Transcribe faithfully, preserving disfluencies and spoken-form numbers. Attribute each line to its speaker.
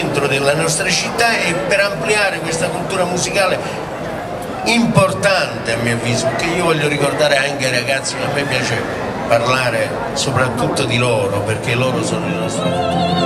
Speaker 1: centro della nostra città e per ampliare questa cultura musicale importante, a mio avviso, perché io voglio ricordare anche ai ragazzi che a me piace parlare soprattutto di loro, perché loro sono il nostro futuro.